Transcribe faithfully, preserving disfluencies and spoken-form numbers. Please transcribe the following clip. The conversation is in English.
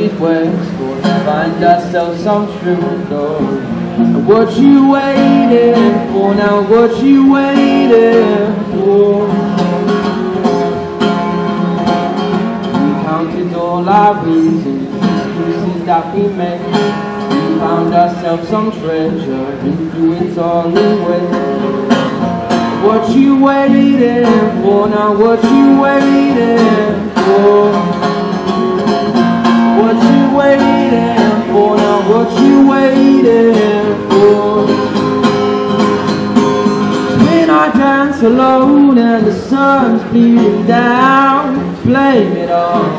headed west for to find ourselves some true gold. And what you waiting for now? What you waiting for? We counted all our reasons, excuses that we made. We found ourselves some treasure and threw it all away. What you waiting for now? What you waiting for? What you waiting for now? What you waiting for? When I dance alone and the sun's beating down, blame it on